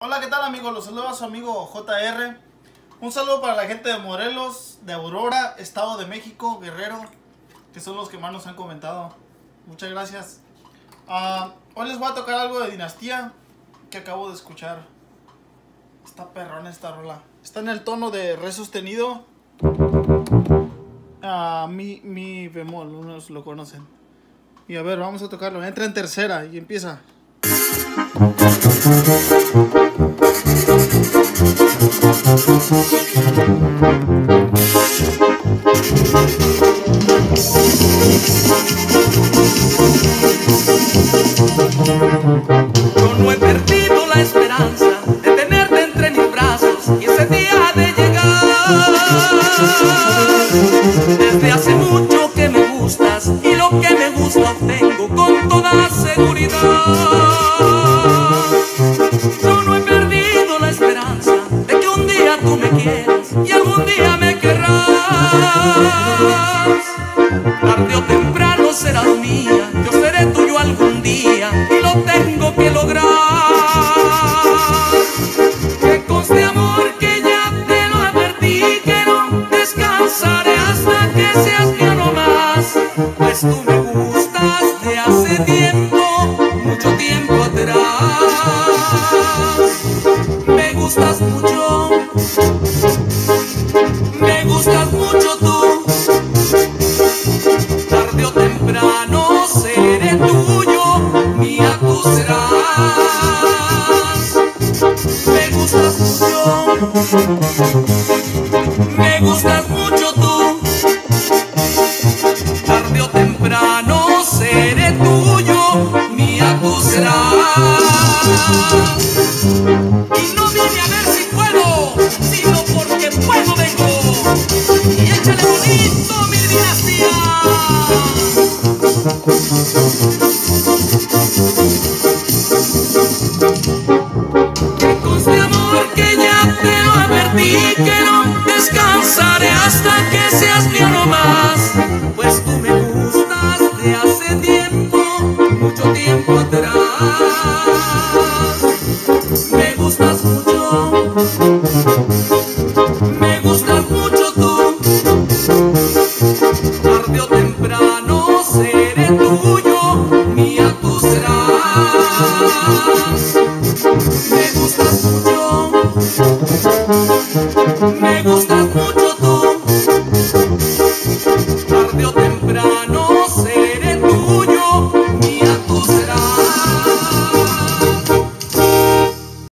Hola, ¿qué tal, amigos? Los saluda a su amigo JR. Un saludo para la gente de Morelos, de Aurora, Estado de México, Guerrero, que son los que más nos han comentado. Muchas gracias. Hoy les voy a tocar algo de Dinastía que acabo de escuchar. Está perrón esta rola. Está en el tono de re sostenido. Mi bemol, unos lo conocen. Y a ver, vamos a tocarlo. Entra en tercera y empieza. Yo no he perdido la esperanza de tenerte entre mis brazos y ese día de llegar. Desde hace mucho que me gustas y lo que me gusta obtengo con toda seguridad. Yo no he perdido la esperanza de que un día tú me quieras y algún día me querrás. Tarde o temprano serás mía, yo seré tuyo algún día y lo tengo que lograr. Que conste, amor, que ya te lo advertí, que no descansaré hasta que seas mía no más. Pues tú me gustas de hace tiempo, mucho tiempo atrás. Me gustas mucho tú. Tarde o temprano seré tuyo, mía tú serás. Me gustas mucho tú. Tarde o temprano seré tuyo, mía tú serás. Y no vine a ver si puedo, sino porque puedo vengo. Y échale bonito, mi Dinastía. Que conste, amor, que ya te lo advertí, que no descansaré hasta que seas mío no más. Pues tú me gustas de hace tiempo, mucho tiempo atrás. Me gustas mucho.